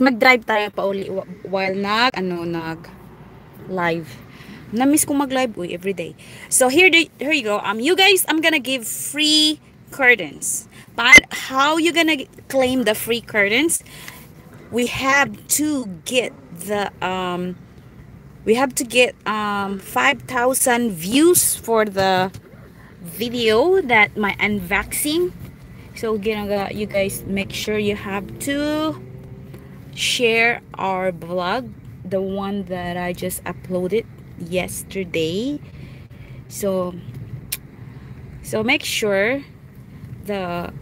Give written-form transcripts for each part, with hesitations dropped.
mag-drive tayo pa uli while nag live. Na-miss ko mag-live every day. So here you go. You guys, I'm gonna give free curtains. But how you gonna claim the free curtains? We have to get the 5,000 views for the video that my unboxing. So you guys make sure you have to share our vlog, the one that I just uploaded yesterday. So make sure the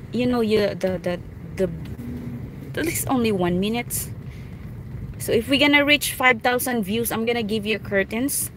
it's only 1 minute. So if we're gonna reach 5,000 views, I'm gonna give you curtains.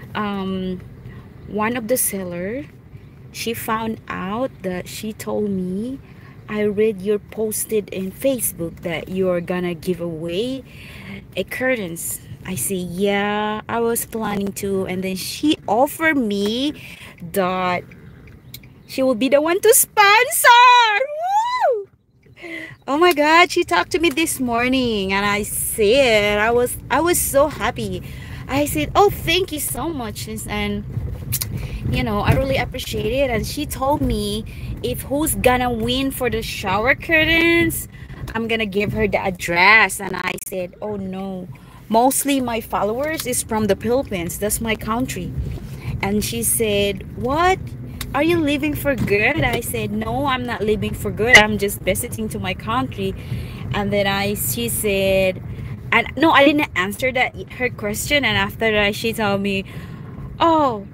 One of the seller, she found out that she told me, I read your posted in Facebook that you're gonna give away a curtains. I say, yeah, I was planning to. And then she offered me that she will be the one to sponsor. Woo! Oh my God, she talked to me this morning, and I said, I was so happy. I said, oh, thank you so much. And I really appreciate it. And she told me if who's gonna win for the shower curtains, I'm gonna give her the address. And I said, oh no, mostly my followers is from the Philippines. That's my country. And she said, what? Are you leaving for good? I said, no, I'm not leaving for good. I'm just visiting to my country. And then she said, and no, I didn't answer her question. And after that, she told me, oh,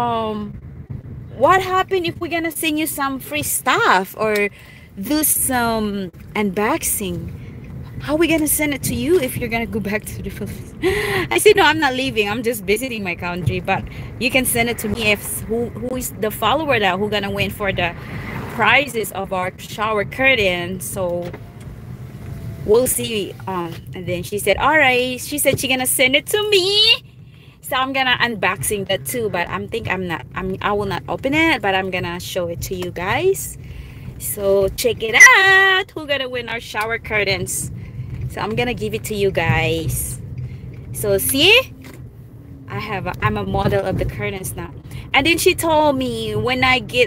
what happened if we're gonna send you some free stuff or do some unboxing? How are we gonna send it to you if you're gonna go back to the Philippines? I said, no, I'm not leaving. I'm just visiting my country, but you can send it to me if who is the follower that who gonna win for the prizes of our shower curtain. So we'll see. And then she said, all right. She said she's gonna send it to me. So I'm gonna unboxing that too, but I will not open it, but I'm gonna show it to you guys. So check it out. Who gonna win our shower curtains? So I'm gonna give it to you guys. So see, I'm a model of the curtains now. And then she told me when I get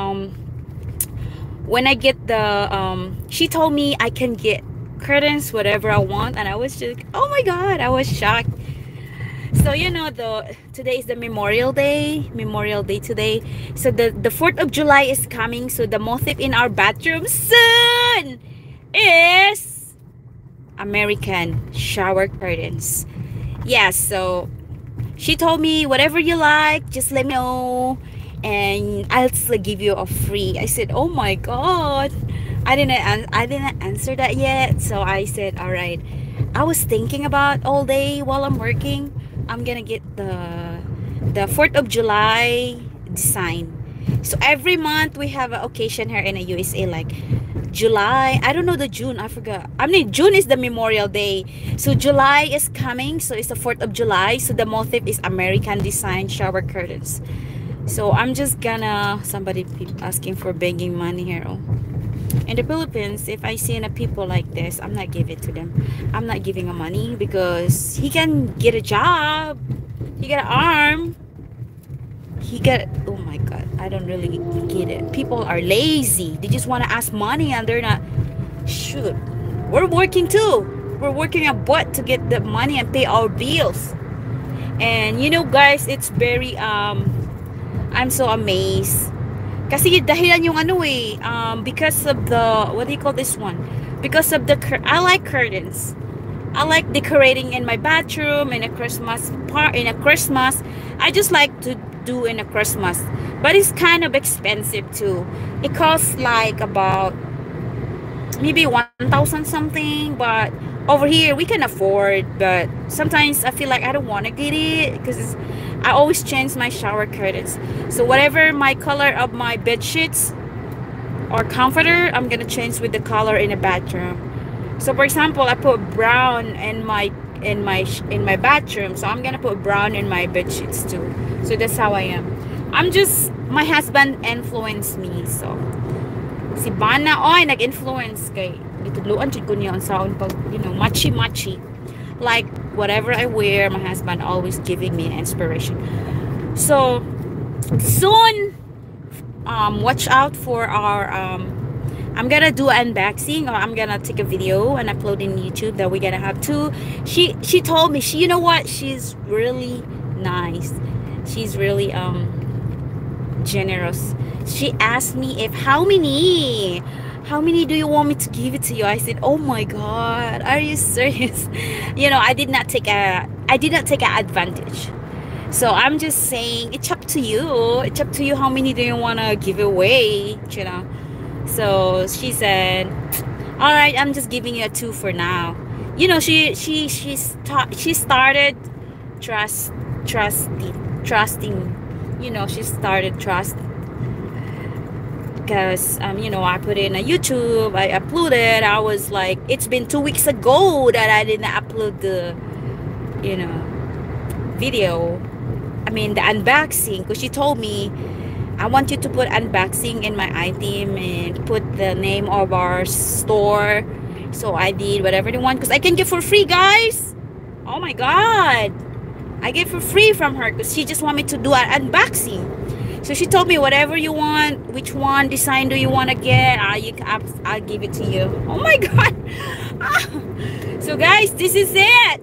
she told me I can get curtains whatever I want, and I was just, oh my God, I was shocked. So today is the Memorial Day today. So the 4th of July is coming. So the motif in our bathroom soon is American shower curtains. Yes, so she told me whatever you like, just let me know and I'll still give you a free. I said, oh my God, I didn't answer that yet. So I said, all right. I was thinking about all day while I'm working, I'm gonna get the 4th of July design. So every month we have an occasion here in the USA, like July, I don't know the June, I forgot. I mean, June is the Memorial Day. So July is coming, so it's the 4th of July. So the motif is American design shower curtains. So I'm just gonna, somebody asking for begging money here. Oh. In the Philippines, if I see people like this, I'm not giving it to them. I'm not giving him money because he can get a job. He got an arm. Oh my God, I don't really get it. People are lazy. They just want to ask money and they're not. Shoot, we're working too. We're working a butt to get the money and pay our bills. And guys, it's very I'm so amazed. Kasi dahilan yung because of the, what do you call this one? Because of I like curtains. I like decorating in my bathroom in a Christmas. I just like to do in a Christmas. But it's kind of expensive too. It costs like about maybe 1,000 something, but over here we can afford. But sometimes I feel like I don't want to get it because I always change my shower curtains. So whatever my color of my bed sheets or comforter, I'm gonna change with the color in the bathroom. So for example, I put brown in my bathroom, so I'm gonna put brown in my bed sheets too. So that's how I am. My husband influenced me. So si Bana nag-influence kay gitudloan jud ko niya ang sound pag, you know, matchy. Like whatever I wear, my husband always giving me inspiration. So soon, watch out for our I'm gonna do unboxing, or I'm gonna take a video and upload in YouTube that we're gonna have too. She told me, you know what, she's really nice, she's really generous. She asked me if how many do you want me to give it to you? I said, oh my god, are you serious? You know, I did not take a advantage. So I'm just saying, it's up to you. It's up to you how many do you want to give away, you know. So she said, all right, I'm just giving you a 2 for now. You know, she started trusting. You know, she started trusting. Because you know, I put in a YouTube, I uploaded. I was like, it's been 2 weeks ago that I didn't upload the, you know, video. I mean the unboxing, because she told me, I want you to put unboxing in my item and put the name of our store. So I did whatever they want, because I can give for free, guys. Oh my god, I get for free from her because she just want me to do an unboxing. So she told me, whatever you want, which one design do you want to get, I'll give it to you. Oh my god. So guys, this is it.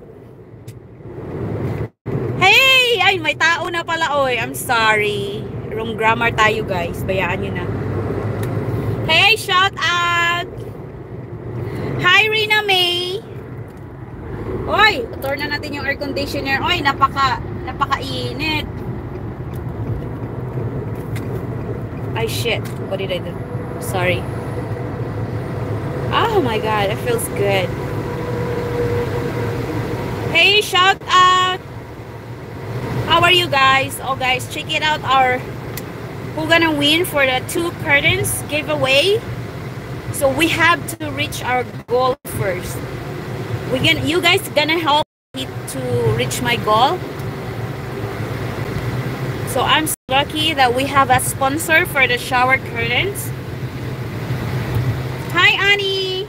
Hey, ay, may tao na pala, oy. I'm sorry. Wrong grammar tayo, guys. Bayaan nyo na. Hey, shout out. Hi, Rina May. Oy, tutor na natin yung air conditioner. Oy, napaka-init. Ay, shit. What did I do? Sorry. Oh my god, it feels good. Hey, shout out. How are you guys? Oh guys, check it out, who gonna win for the 2 curtains giveaway. So we have to reach our goal first. You guys gonna help me to reach my goal. So I'm so lucky that we have a sponsor for the shower curtains. Hi Annie.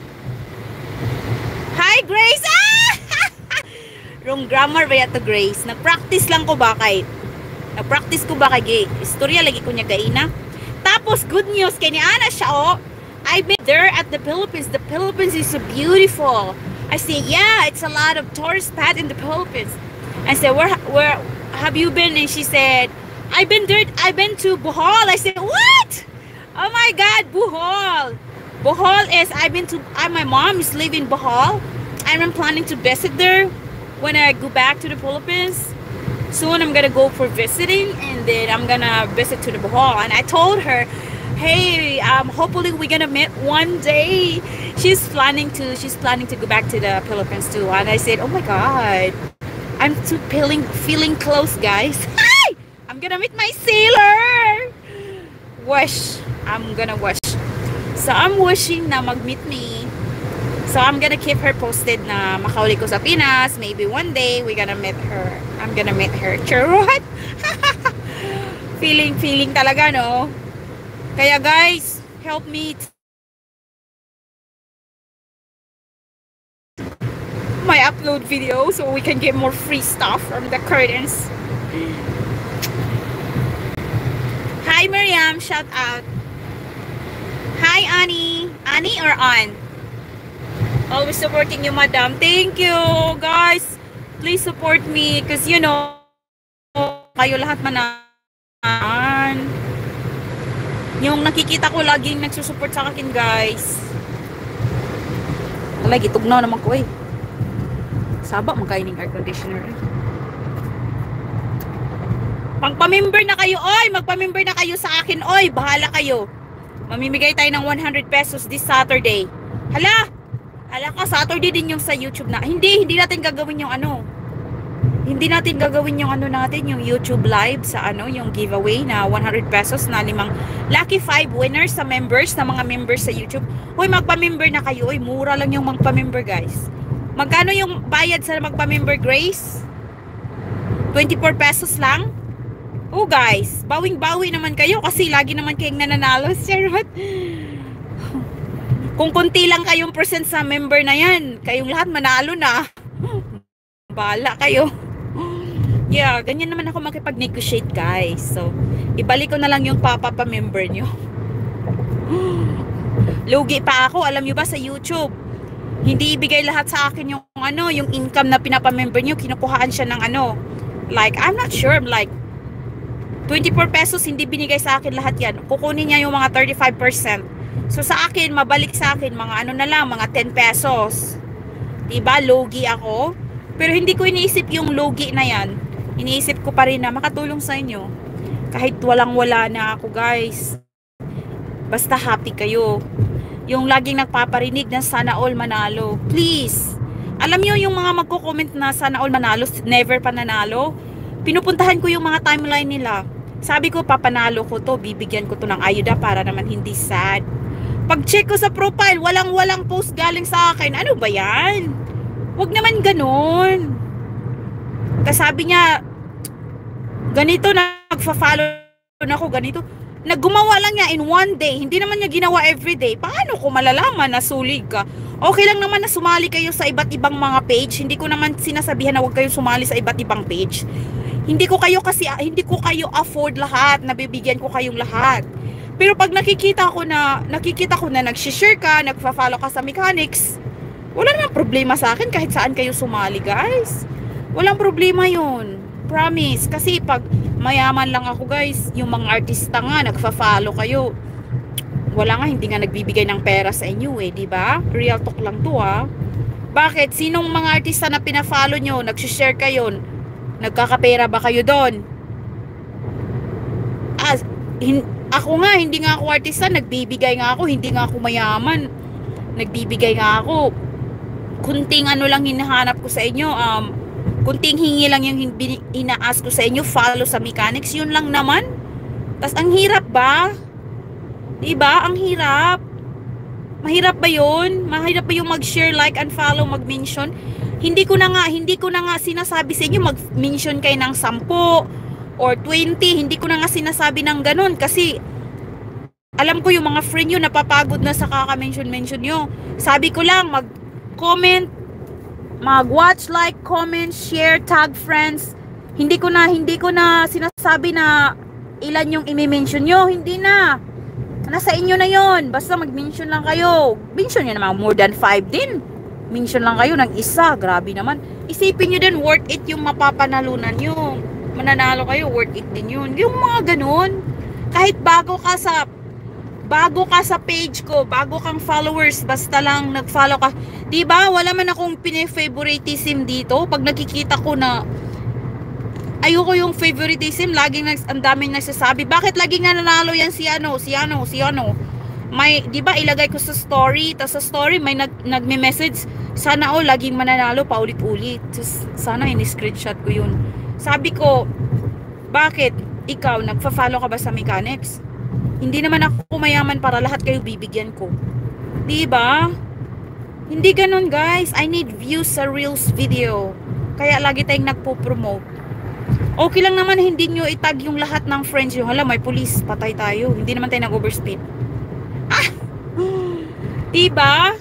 Hi Grace. Wrong grammar ba yato, Grace? Nag-practice lang ko ba kay Gay? Istorya lagi ko niya gaina. Tapos good news kay ni Ana siya, oh. I've been there at the Philippines. The Philippines is so beautiful. I say, yeah, it's a lot of tourist spot in the Philippines. I said, where have you been? And she said, I've been to Bohol. I said, what? Oh my god, Bohol. Bohol is, my mom is living in Bohol. I'm planning to visit there when I go back to the Philippines. Soon I'm gonna go for visiting, and then I'm gonna visit to the Bohol. And I told her, hey, hopefully we're gonna meet one day. She's planning to go back to the Philippines too. And I said, oh my god, I'm too feeling close, guys. Hi! I'm gonna meet my sailor. I'm gonna wish. So I'm wishing na mag-meet me. So I'm gonna keep her posted na makauli ko sa Pinas. Maybe one day we're gonna meet her. I'm gonna meet her. Charot! feeling talaga, no? Kaya guys, help me my upload video so we can get more free stuff from the curtains. Hi Miriam, shout out. Hi Annie. Annie or Ann? Always supporting you, madam. Thank you, guys. Please support me because, you know, kayo lahat manan. Yung nakikita ko laging nagsusupport sa akin, guys. Lagi, tugnaw naman ko eh. Sabak magkaining air conditioner eh. Magpamember na kayo, oy! Magpamember na kayo sa akin, oy! Bahala kayo. Mamimigay tayo ng 100 pesos this Saturday. Hala! Ala ka, Saturday din yung sa YouTube na. Hindi natin gagawin yung ano. Hindi natin gagawin yung ano natin, yung YouTube live sa ano, yung giveaway na 100 pesos na 5 lucky 5 winners sa members, na mga members sa YouTube. Hoy, magpa-member na kayo. Hoy, mura lang yung magpa-member, guys. Magkano yung bayad sa magpa-member, Grace? 24 pesos lang? Oh, guys, bawing-bawi naman kayo kasi lagi naman kayong nananalo. Charot. Kung konti lang kayong percent sa member na yan, kayong lahat manalo na. Bahala kayo. Yeah, ganyan naman ako makipag-negotiate, guys. So, ibalik ko na lang yung papa-member nyo. Lugi pa ako, alam nyo ba, sa YouTube. Hindi ibigay lahat sa akin yung yung income na pinapa-member nyo, kinukuhaan siya ng like, I'm not sure, like 24 pesos, hindi binigay sa akin lahat yan. Kukunin niya yung mga 35%. So sa akin, mabalik sa akin mga na lang, mga 10 pesos. Diba, logi ako. Pero hindi ko iniisip yung logi na yan. Iniisip ko pa rin na makatulong sa inyo. Kahit walang-wala na ako, guys. Basta happy kayo. Yung laging nagpaparinig na sana all manalo. Please. Alam nyo yung mga magko-comment na sana all manalo, never pa nanalo. Pinupuntahan ko yung mga timeline nila. Sabi ko, papanalo ko to, bibigyan ko to ng ayuda para naman hindi sad. Pag check ko sa profile, walang post galing sa akin. Ano ba yan? Huwag naman ganun. Kasi sabi niya, ganito na nagfa-follow na ako, ganito. Naggumawa lang niya in one day. Hindi naman niya ginawa everyday. Paano ko malalaman na sulig ka? Okay lang naman na sumali kayo sa iba't ibang mga page. Hindi ko naman sinasabihan na huwag kayo sumali sa iba't ibang page. Hindi ko kayo afford lahat, nabibigyan ko kayong lahat. Pero pag nakikita ko na nag-share ka, nagfa-follow ka sa mechanics, wala namang problema sa akin kahit saan kayo sumali, guys. Walang problema 'yun. Promise. Kasi pag mayaman lang ako, guys, yung mga artista nga nagfa-follow kayo. Wala nga, hindi nga nagbibigay ng pera sa inyo di ba? Real talk lang 'to Bakit? Sinong mga artista na pina-follow nyo, nag-share kayo? Nagkakapera ba kayo doon? Ako nga, hindi nga ako artista, nagbibigay nga ako, hindi nga ako mayaman. Nagbibigay nga ako. Kunting lang hinahanap ko sa inyo, kunting hingi lang yung ina-ask ko sa inyo, follow sa mechanics, yun lang naman. Tas ang hirap ba? Diba? Ang hirap. Mahirap ba yun? Mahirap ba yung mag-share, like, and follow, mag-mention? Hindi ko na nga sinasabi sa inyo mag-mention kayo ng 10 or 20. Hindi ko na nga sinasabi ng ganun kasi alam ko yung mga friend nyo napapagod na sa kaka-mention nyo. Sabi ko lang mag-comment, mag-watch, like, comment, share, tag friends. Hindi ko na sinasabi na ilan yung i-mention nyo. Hindi na. Nasa inyo na yon. Basta mag-mention lang kayo. Mention nyo naman more than 5 din. Mention lang kayo ng isa. Grabe naman. Isipin nyo din, worth it yung mapapanalunan nyo. Mananalo kayo, worth it din yun. Yung mga ganun. Kahit bago ka sa page ko, bago kang followers, basta lang nag-follow ka. Diba? Wala man akong pine-favoritism dito. Pag nakikita ko na ayoko yung favoritism, laging ang daming nagsasabi, bakit laging nananalo yan si ano? May, di ba, ilagay ko sa story, tapos sa story may nagme-message, sana laging mananalo paulit-ulit. Sana ini-screenshot ko yun. Sabi ko, bakit? Ikaw, nagfa-follow ka ba sa mechanics? Hindi naman ako mayaman para lahat kayo bibigyan ko. Di ba? Hindi ganun, guys. I need views sa Reels video. Kaya lagi tayong nagpo-promote. Okay lang naman hindi nyo itag yung lahat ng friends nyo. Hala, may police, patay tayo. Hindi naman tayo nag-overspeed. Diba?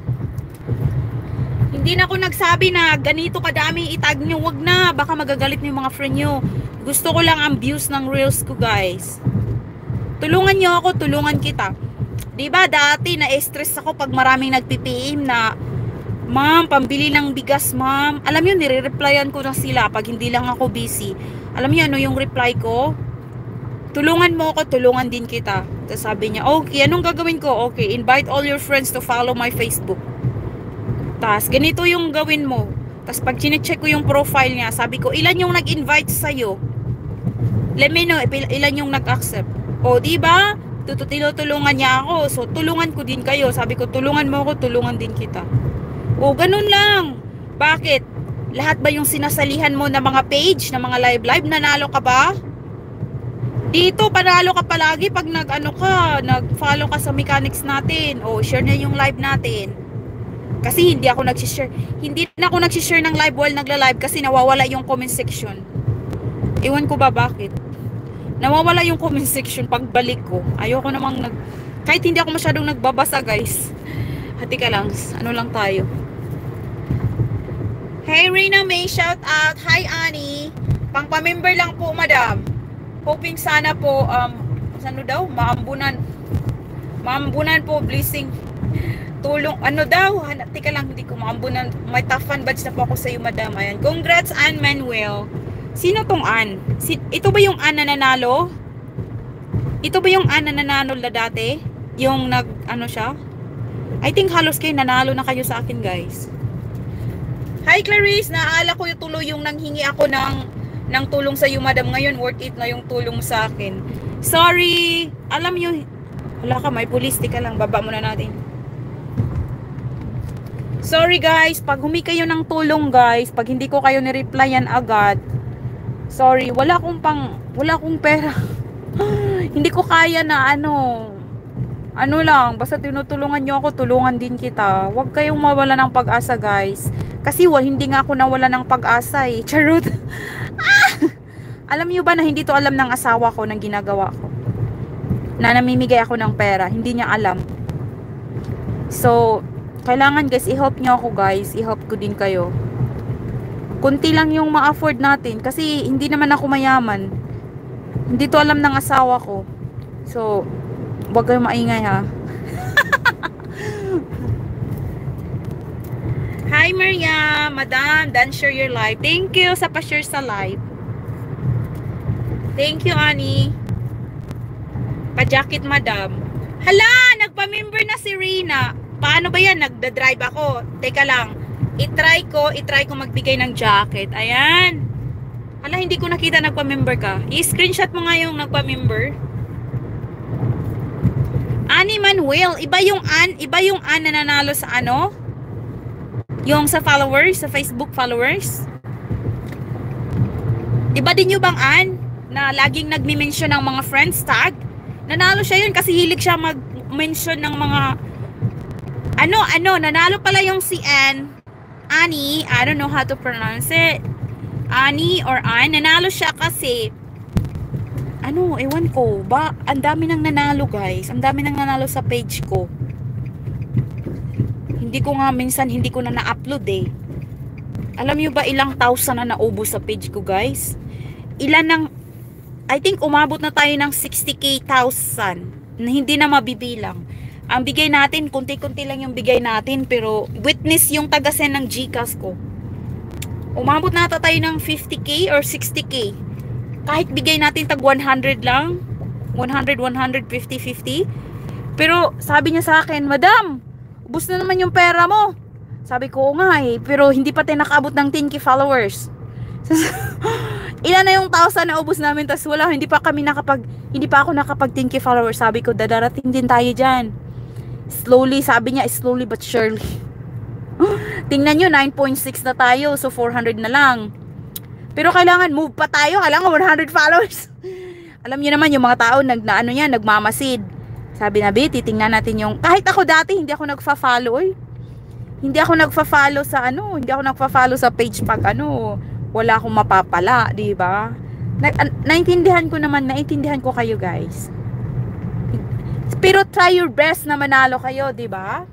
Hindi na ako nagsabi na ganito kadami itag nyo. Wag na, baka magagalit nyo yung mga friend nyo. Gusto ko lang ang views ng Reels ko, guys. Tulungan nyo ako, tulungan kita. Diba, dati na-stress ako pag maraming nagpipm na, ma'am, pambili ng bigas, ma'am. Alam nyo, nire-replyan ko na sila pag hindi lang ako busy. Alam nyo, ano yung reply ko? Tulungan mo ako, tulungan din kita. Tapos sabi niya, okay, anong gagawin ko? Okay, invite all your friends to follow my Facebook. Tapos, ganito yung gawin mo. Tapos, pag chinecheck ko yung profile niya, sabi ko, ilan yung nag-invite sa'yo? Let me know, ilan yung nag-accept. O, diba? Tinutulungan niya ako. So, tulungan ko din kayo. Sabi ko, tulungan mo ako, tulungan din kita. O, ganun lang. Bakit? Lahat ba yung sinasalihan mo na mga page, na mga live, nanalo ka ba? Dito, panalo ka palagi pag nag-follow ka sa mechanics natin. O, share na yung live natin. Kasi hindi ako nag-share. Hindi na ako nag-share ng live while nagla-live kasi nawawala yung comment section. Ewan ko ba bakit. Nawawala yung comment section pagbalik ko. Ayoko namang kahit hindi ako masyadong nagbabasa, guys. Hati ka lang. Ano lang tayo. Hey, Rina May, shout out. Hi, Annie. Pang-pamember lang po, madam. Hoping sana po, ano daw? Maambunan po, blessing. Tulong, ano daw? Tika lang, hindi ko maambunan. May top fan badge na po ako sa iyo, madam. Ayan. Congrats, Ann Manuel. Sino tong Ann? Ito ba yung Ann na nanalo? Ito ba yung Ann na nanalo na dati? Yung ano siya? I think halos kayo nanalo na kayo sa akin, guys. Hi, Clarice. Naaalala ko yung tuloy yung nanghingi ako ng tulong sa iyo, madam. Ngayon, worth it na yung tulong sa akin. Sorry. Alam nyo, wala ka, may pulis. Tika lang, baba muna natin. Sorry, guys. Pag humingi kayo ng tulong, guys, pag hindi ko kayo ni-replyan agad, sorry, wala akong pera. Hindi ko kaya na ano lang, basta tinutulungan nyo ako, tulungan din kita. Huwag kayong mawala ng pag-asa, guys. Kasi hindi nga ako nawala ng pag-asa eh. Charot. Alam niyo ba na hindi to alam ng asawa ko ng ginagawa ko? Na namimigay ako ng pera. Hindi niya alam. So, kailangan guys, i-help niyo ako, guys. I-help ko din kayo. Kunti lang yung ma-afford natin. Kasi hindi naman ako mayaman. Hindi to alam ng asawa ko. So, huwag kayong maingay ha. Hi Maria, madam, dan share your live. Thank you sa pa-share sa live. Thank you, Annie. Pa-jacket, madam. Hala, nagpa-member na si Rina. Paano ba yan? Nagda-drive ako. Teka lang. I-try ko magbigay ng jacket. Ayan. Hala, hindi ko nakita nagpa-member ka. I-screenshot mo nga yung nagpa-member. Annie Manuel, iba yung Ann na nanalo sa ano? Yung sa followers, sa Facebook followers. Iba din yung bang Ann na laging nagmi-mention ng mga friends tag? Nanalo siya yun kasi hilig siya mag-mention ng mga nanalo pala yung si Annie, I don't know how to pronounce it. Annie or Ann, nanalo siya kasi ewan ko, ang dami nang nanalo, guys. Ang dami nang nanalo sa page ko. Hindi ko na na-upload eh. Alam niyo ba ilang thousand na naubos sa page ko, guys? I think umabot na tayo ng 60,000 na hindi na mabibilang. Ang bigay natin, kunti-kunti lang yung bigay natin, pero witness yung taga-send ng GCash ko. Umabot na tayo ng 50K or 60K. Kahit bigay natin tag 100 lang, 100, 150, 50. Pero sabi niya sa akin, madam, ubos na naman yung pera mo. Sabi ko, nga eh, pero hindi pa tayo nakaabot ng 10K followers. Ilan na yung 1,000 na ubos namin, tas hindi pa ako nakapag 10K followers. Sabi ko, dadarating din tayo dyan. Slowly, sabi niya, slowly but surely. Tingnan nyo, 9.6 na tayo, so 400 na lang. Pero kailangan move pa tayo, kailangan 100 followers. Alam niyo naman yung mga tao nagmamasid. Sabi na, titingnan natin yung, kahit ako dati hindi ako nagfa-follow eh. Hindi ako nagfa-follow sa page pag wala akong mapapala, di ba? Naintindihan ko kayo, guys. Pero try your best na manalo kayo, di ba?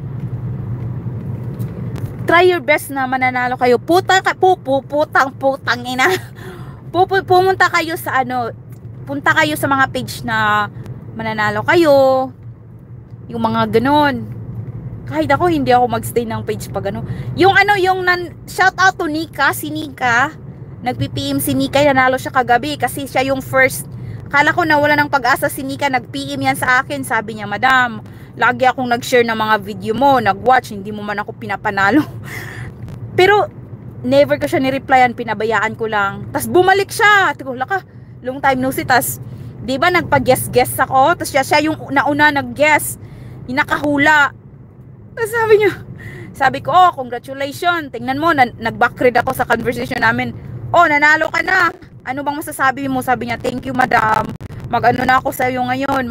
Try your best na mananalo kayo. Putang ina. Pumunta kayo sa punta kayo sa mga page na mananalo kayo. Yung mga ganun. Kahit ako, hindi ako magstay ng page pag Yung shout out to Nika, si Nika. Nag-PM si Nika, nanalo siya kagabi kasi siya yung first. Akala ko na wala ng pag-asa si Nika, nag-PM yan sa akin. Sabi niya, madam, lagi akong nag-share ng mga video mo, nag-watch, hindi mo man ako pinapanalo. Pero, never ko siya ni-replyan, pinabayaan ko lang. Tas bumalik siya. Tigula ka, long time no see. Tas, di ba nagpa-guess ako? Tas siya yung nauna nag-guess. Yung nakahula. Tas sabi ko, congratulations. Tingnan mo, nag-backread ako sa conversation namin. Nanalo ka na. Ano bang masasabi mo? Sabi niya, thank you madam. Na ako sa iyo ngayon.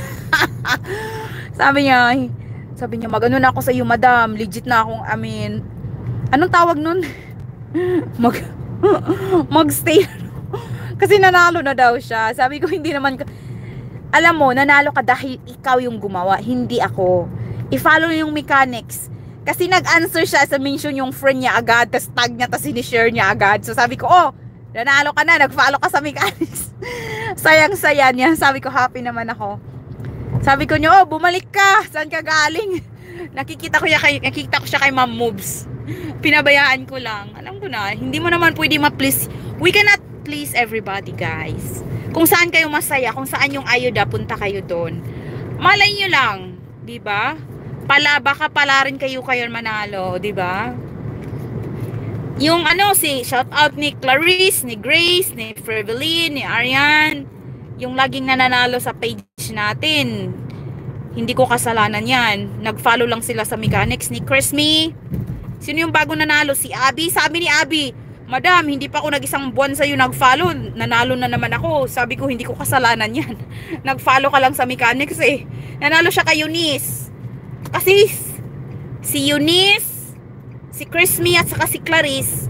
Sabi niya, na ako sa iyo madam. Legit na akong, anong tawag nun? Magstay. Kasi nanalo na daw siya. Sabi ko, hindi naman, alam mo, nanalo ka dahil ikaw yung gumawa, hindi ako. i-follow yung mechanics. Kasi nag-answer siya sa mention yung friend niya agad, tas tag niya, tas sinishare niya agad. So sabi ko, oh, nanalo ka na, nag-follow ka sa mechanics. Sayang-saya niya. Sabi ko, happy naman ako. Sabi ko niyo, oh, bumalik ka. Saan ka galing? Nakikita ko siya kay Ma'am Moves. Pinabayaan ko lang. Alam ko na, hindi mo naman pwede ma-please. We cannot please everybody, guys. Kung saan kayo masaya, kung saan yung ayuda, punta kayo doon. Malay nyo lang, di ba? Baka pala rin kayo manalo, di ba? Yung shout out ni Clarice, ni Grace, ni Freveline, ni Ariane, yung laging nananalo sa page natin. Hindi ko kasalanan yan. Nag-follow lang sila sa mechanics ni Chrismy. Sino yung bago nanalo? Si Abby. Sabi ni Abby, Madam, hindi pa ako nag-isang buwan sa'yo nag-follow. Nanalo na naman ako. Sabi ko, hindi ko kasalanan yan. Nag-follow ka lang sa mechanics eh. Nanalo siya kay Eunice. Kasi si Eunice, si Chrismy at saka si Clarice,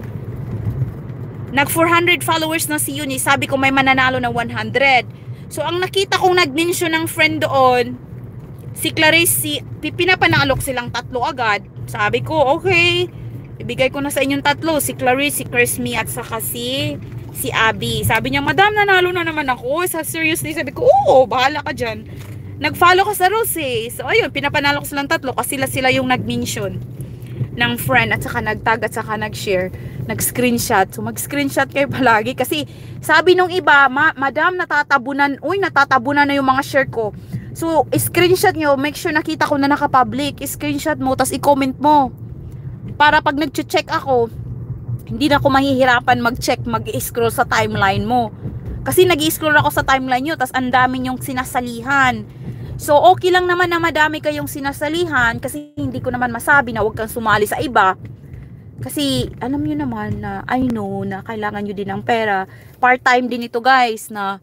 nag 400 followers na si Eunice. Sabi ko may mananalo na 100. So ang nakita kong nag-mention ng friend doon, si Clarice, pinapanalok silang tatlo agad. Sabi ko, okay, ibigay ko na sa inyong tatlo, si Clarice, si Chrismy at saka si Abby. Sabi niya, Madam, nanalo na naman ako. Seriously, sabi ko, oo, bahala ka dyan. Nag-follow ka sa Rose eh. So ayun, pinapanalo ko silang tatlo kasi sila yung nag-mention ng friend at saka nag-tag at saka nag-share, nag-screenshot. So mag-screenshot kayo palagi kasi sabi nung iba, Madam, natatabunan na yung mga share ko. So screenshot nyo, make sure nakita ko na naka-public. Screenshot mo, tas i-comment mo. Para pag nag-check ako, hindi na ako mahihirapan mag-check, mag-scroll sa timeline mo. Kasi nag-scroll ako sa timeline nyo, tas ang dami nyong sinasalihan. So, okay lang naman na madami kayong sinasalihan kasi hindi ko naman masabi na huwag kang sumali sa iba. Kasi, alam nyo naman na, I know na kailangan nyo din ng pera. Part-time din ito guys na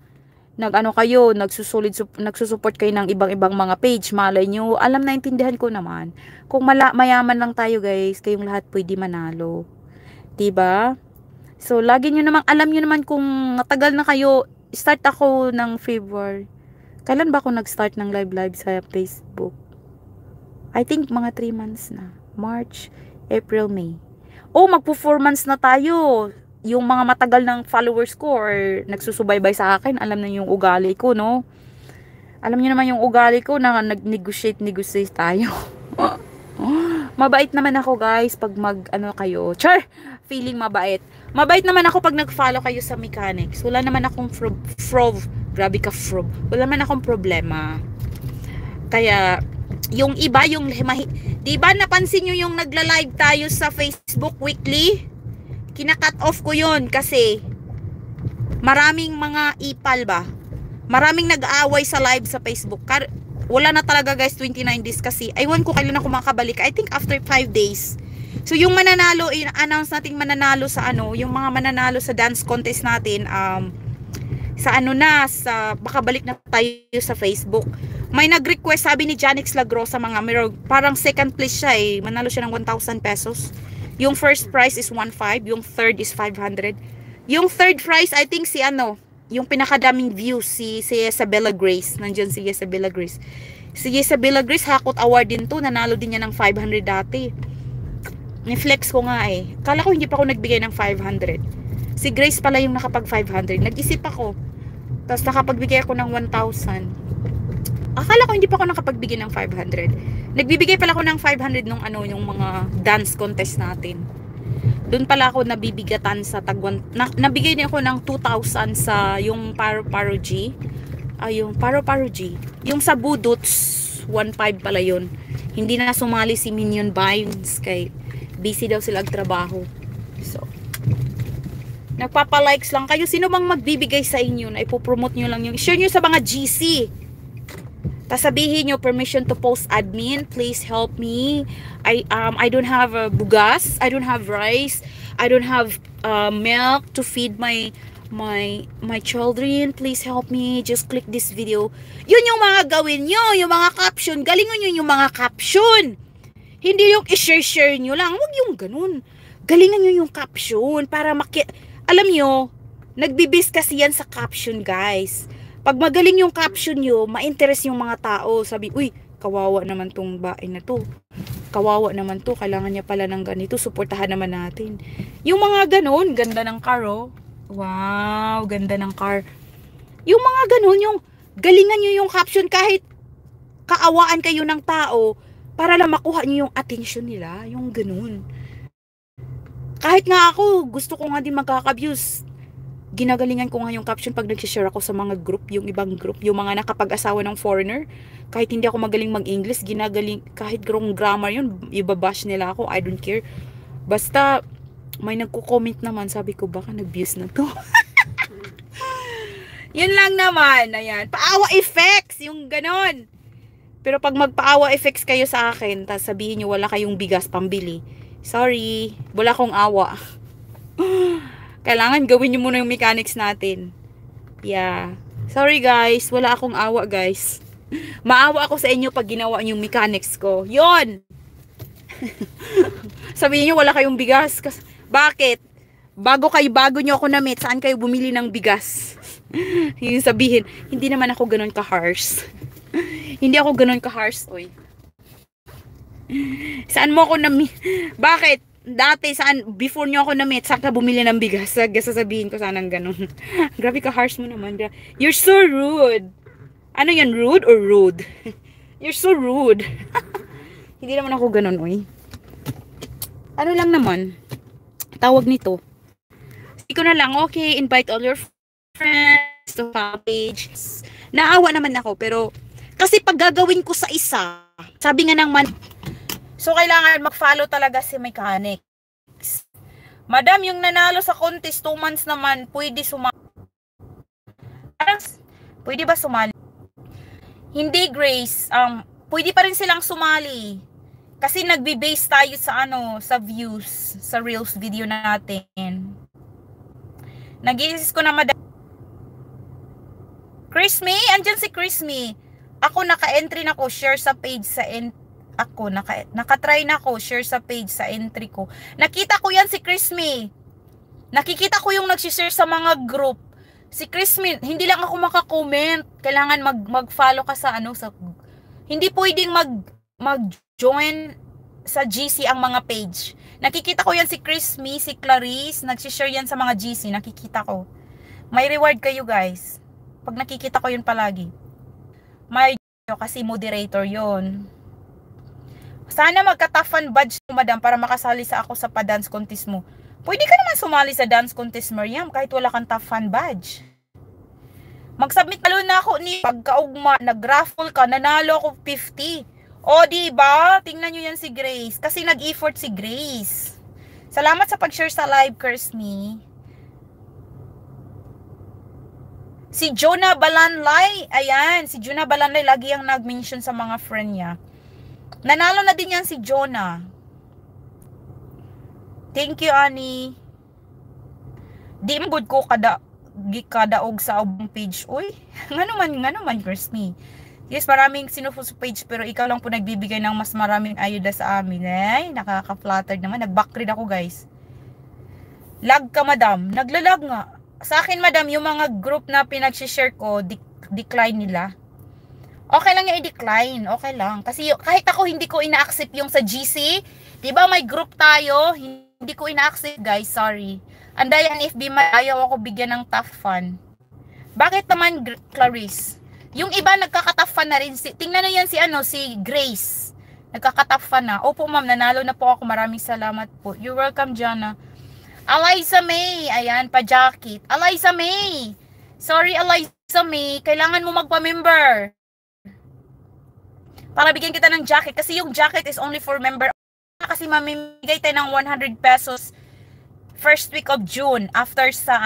nagsusupport kayo ng ibang-ibang mga page. Malay nyo, alam na intindihan ko naman. Kung mayaman lang tayo guys, kayong lahat pwede manalo. Diba? So, lagi nyo naman, alam nyo naman kung matagal na kayo, start ako ng February. Kailan ba ako nag-start ng live sa Facebook? I think mga 3 months na. March, April, May. Oh, magpo 4 months na tayo. Yung mga matagal ng followers ko or nagsusubaybay sa akin, alam na yung ugali ko, no? Alam niyo naman yung ugali ko na nag-negotiate tayo. Mabait naman ako, guys, pag kayo. Char! Feeling mabait. Mabait naman ako pag nag-follow kayo sa mechanics. Wala naman akong grabe ka, wala naman akong problema. Kaya, yung iba, diba napansin nyo yung nagla-live tayo sa Facebook weekly? Kina-cut off ko yun kasi maraming mga ipal ba? Maraming nag-aaway sa live sa Facebook. Wala na talaga guys, 29 days kasi. Aywan ko kailan ako makabalik. I think after 5 days. So yung mananalo, i-announce natin mananalo sa yung mga mananalo sa dance contest natin, makabalik na tayo sa Facebook. May nag-request, sabi ni Janix Lagrosa, parang second place siya eh. Manalo siya ng 1,000 pesos. Yung first prize is 1,500, yung third is 500. Yung third prize, I think yung pinakadaming views, si Isabella Grace. Nandiyan si Isabella Grace. Si Isabella Grace, Hakot Award din to. Nanalo din niya ng 500 dati. Ni-flex ko nga eh. Kala ko hindi pa ako nagbigay ng 500. Si Grace pala yung nakapag 500. Nag-isip ako. Tapos nakapagbigay ako ng 1,000. Akala ko hindi pa ako nakapagbigay ng 500. Nagbibigay pala ako ng 500 nung yung mga dance contest natin. Doon pala ako nabibigatan sa tagwan. Nabigay din ako ng 2,000 sa yung Paro G. Yung Paro G. Yung sa Budots, 1,500 pala yun. Hindi na sumali si Minion Vines kay busy daw sila agtrabaho. So, nagpapa-likes lang kayo. Sino bang magbibigay sa inyo na ipopromote nyo lang yung share nyo sa mga GC. Tapos sabihin nyo, permission to post admin, please help me. I don't have bugas, I don't have rice, I don't have milk to feed my children. Please help me, just click this video. Yun yung mga gawin nyo, yung mga caption. Galingan nyo yung mga caption. Hindi yung i-share nyo lang. Huwag yung ganun. Galingan nyo yung caption para alam nyo, nagbibis kasi yan sa caption, guys. Pag magaling yung caption nyo, ma-interest yung mga tao. Sabi, uy, kawawa naman tong bae na to. Kawawa naman to, kailangan niya pala ng ganito, suportahan naman natin. Yung mga ganon, ganda ng car, oh. Wow, ganda ng car. Yung mga ganon, yung galingan nyo yung caption kahit kaawaan kayo ng tao para lang makuha nyo yung attention nila, yung ganon. Kahit nga ako, gusto ko nga din magkaka-views. Ginagalingan ko nga yung caption pag nag-share ako sa mga group, yung ibang group, yung mga nakapag-asawa ng foreigner. Kahit hindi ako magaling mag-English, ginagaling, kahit wrong grammar yun, ibabash nila ako, I don't care. Basta, may nagko-comment naman, sabi ko, baka nag-views na to. Yun lang naman, ayan. Paawa effects, yung ganon. Pero pag magpaawa effects kayo sa akin, tapos sabihin nyo wala kayong bigas pambili, sorry, wala akong awa. Kailangan gawin nyo muna yung mechanics natin. Yeah. Sorry guys, wala akong awa guys. Maawa ako sa inyo pag ginawa yung mechanics ko. Yon. Sabihin nyo wala kayong bigas. Bakit? Bago nyo ako na-meet, saan kayo bumili ng bigas? Yung sabihin, hindi naman ako ganun ka-harsh. Hindi ako ganun ka-harsh, oy. Saan mo ako na-meet? Bakit? Dati, saan, before nyo ako na-meet, saan ka bumili ng bigas? Sasabihin ko sanang ganun. Grabe ka-harsh mo naman. You're so rude. Ano yan, rude or rude? You're so rude. Hindi naman ako ganun, oy. Ano lang naman, tawag nito. Hindi ko na lang, okay, invite all your friends to our page. Naawa naman ako, pero, kasi pag gagawin ko sa isa, sabi nga ng so kailangan mag-follow talaga si mechanics. Madam, yung nanalo sa contest 2 months naman, pwede sumali. Pwede ba sumali? Hindi, Grace. Pwede pa rin silang sumali. Kasi nagbe-base tayo sa sa views, sa Reels video natin. Nag-iisis ko na madam. Chrismy, andyan si Chrismy. Ako naka-entry na ko, share sa page sa ako, naka-try na ko, share sa page sa entry ko. Nakita ko yan si Chrismy. Nakikita ko yung nag-share sa mga group. Si Chrismy, hindi lang ako maka-comment. Kailangan mag-follow ka sa hindi pwedeng mag-join sa GC ang mga page. Nakikita ko yan si Chrismy, si Clarice, nag-share yan sa mga GC, nakikita ko. May reward kayo guys. Pag nakikita ko yun palagi. May kasi moderator yon. Sana magka-tough badge mo, madam, para makasali sa ako sa pa-dance contest mo. Pwede ka naman sumali sa dance contest, Mariam, kahit wala kang tough badge. Mag-submit palo na ako ni pagkaugma, nag-raffle ka, nanalo ako 50. O, diba? Tingnan nyo yan si Grace. Kasi nag-effort si Grace. Salamat sa pag-share sa live, Kirsty. Si Jonah Balanlay, ayan, si Jonah Balanlay lagi yung nag-mention sa mga friend niya. Nanalo na din yan si Jonah. Thank you, Annie. Di mo good ko kadaog sa ubang page. Uy, nga naman, Kirsty. Yes, maraming sinufo sa page, pero ikaw lang po nagbibigay ng mas maraming ayuda sa amin. Ay, nakaka-flattered naman. Nag-backread ako, guys. Lag ka, madam. Naglalag nga. Sa akin, madam, yung mga group na pinag-share ko, decline nila. Okay lang yung i-decline. Okay lang. Kasi kahit ako hindi ko ina-accept yung sa GC, diba may group tayo, hindi ko ina-accept, guys. Sorry. Andayan FB, ayaw ako bigyan ng tough fun. Bakit naman, Clarice? Yung iba nagkaka-tough fun na rin. Tingnan na yan si Grace. Nagkaka-tough fun na. Opo, ma'am, nanalo na po ako. Maraming salamat po. You're welcome, Jana. Eliza May. Ayan, pa-jacket. Eliza May. Sorry, Eliza May. Kailangan mo magpa-member. Para bigyan kita ng jacket. Kasi yung jacket is only for member. Kasi mamimigay tayo ng 100 pesos first week of June. After sa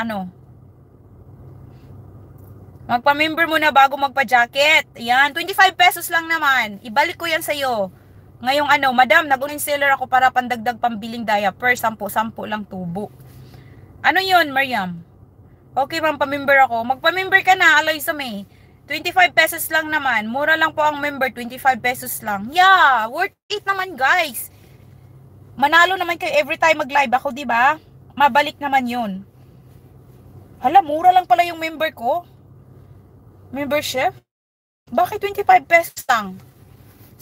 magpa-member muna bago magpa-jacket. Ayan, 25 pesos lang naman. Ibalik ko yan sa'yo. Ngayong madam, nag-online seller ako para pandagdag pambiling diaper. 10 lang tubo. Ano yun, Mariam? Okay, ma'am, pa-member ako. Magpa-member ka na, Eliza May. 25 pesos lang naman. Mura lang po ang member, 25 pesos lang. Yeah, worth it naman, guys. Manalo naman kayo every time mag-live ako, di ba? Mabalik naman yun. Hala, mura lang pala yung member ko. Membership? Bakit 25 pesos lang?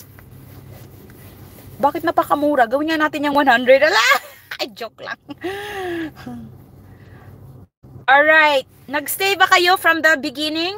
Bakit napakamura? Gawin nga natin yung 100. Ala! Ay, joke lang. Alright. Nagstay ba kayo from the beginning?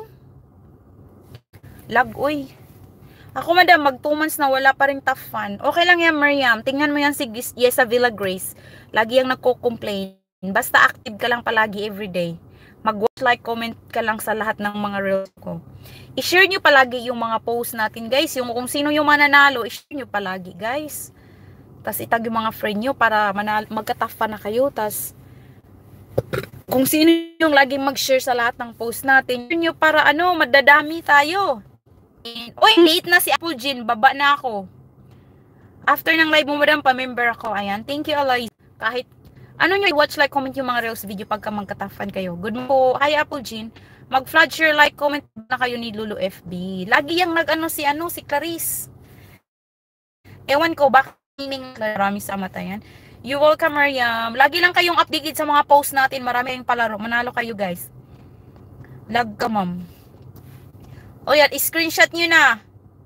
Lag, uy. Ako, madam, mag 2 months na wala pa rin tough fun. Okay lang yan, Mariam. Tingnan mo yan si Yesa Villa Grace. Lagi yung nagko-complain. Basta active ka lang palagi everyday. Mag-watch, like, comment ka lang sa lahat ng mga reels ko. I-share nyo palagi yung mga post natin, guys. Yung kung sino yung mananalo, i-share nyo palagi, guys. Tapos itag yung mga friend nyo para magka-tough fun na kayo. Tapos kung sino yung laging mag-share sa lahat ng post natin, share nyo para madadami tayo. Uy, late na si Apple Jean. Baba na ako. After ng live mo, madam, pa-member ako. Ayan. Thank you, Aloy. Kahit, nyo, watch, like, comment yung mga reels video pagka magkatafan kayo. Good mo po. Hi, Apple Jean. Mag-flood, share, like, comment na kayo ni Lulu FB. Lagi yung si Clarice. Ewan ko, bakit marami sa matayan. You welcome, Mariam. Lagi lang kayong updated sa mga post natin. Marami kayong palaro. Manalo kayo, guys. Lag ka, ma'am. O yan, screenshot nyo na.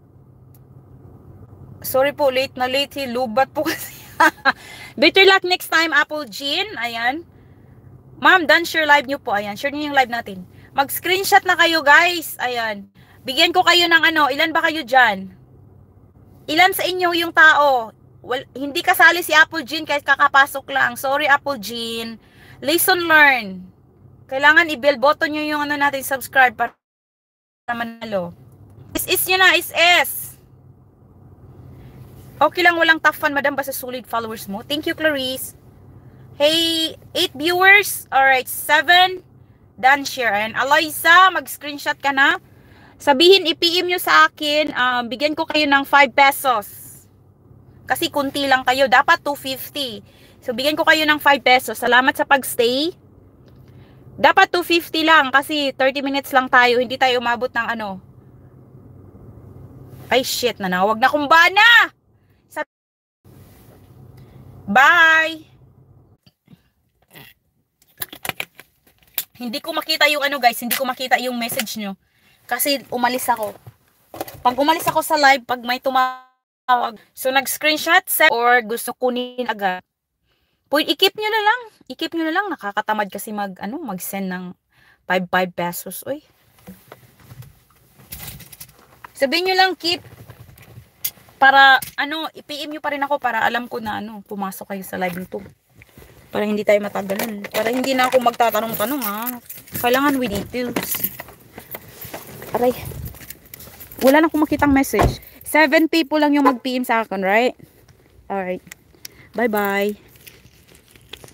Sorry po, late na late. Lubat po kasi. Better luck next time, Apple Jean. Ayan. Ma'am, done share live nyo po. Ayan, share nyo yung live natin. Mag-screenshot na kayo, guys. Ayan. Bigyan ko kayo ng ilan ba kayo dyan? Ilan sa inyo yung tao? Well, hindi kasali si Apple Jean kahit kakapasok lang. Sorry, Apple Jean. Lesson learn. Kailangan i-bell button nyo yung natin, subscribe para manalo. Is nyo na, is. Okay lang, walang tough fun, madam, basta solid followers mo. Thank you, Clarice. Hey, 8 viewers. Alright, 7. Done share. And Aloysa, mag-screenshot ka na. Sabihin, i-PM nyo sa akin, bigyan ko kayo ng 5 pesos. Kasi kunti lang kayo, dapat 250. So, bigyan ko kayo ng 5 pesos. Salamat sa pagstay. Dapat 250 lang kasi 30 minutes lang tayo. Hindi tayo umabot ng Ay, shit. Nanawag na kumbana! Bye! Hindi ko makita yung guys. Hindi ko makita yung message nyo. Kasi umalis ako. Pag umalis ako sa live, pag may tumawag. So, nag-screenshot or gusto kunin agad. I-keep nyo na lang. I-keep nyo na lang. Nakakatamad kasi mag-send ng 5 pesos. Uy. Sabihin nyo lang, keep. Para, i-PM nyo pa rin ako para alam ko na, pumasok kayo sa live nito. Para hindi tayo matagalan. Para hindi na ako magtatanong-tanong, ha. Kailangan with details. Aray. Wala na akong makitang message. 7 people lang yung mag-PM sa akin, right? Alright. Bye-bye.